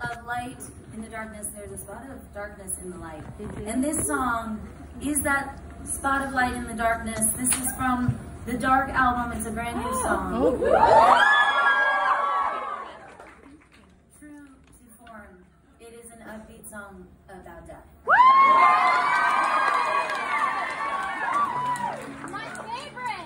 of light in the darkness, there's a spot of darkness in the light. And this song is that spot of light in the darkness. This is from the Dark album. It's a brand new song. True to form, it is an upbeat song about death. My favorite!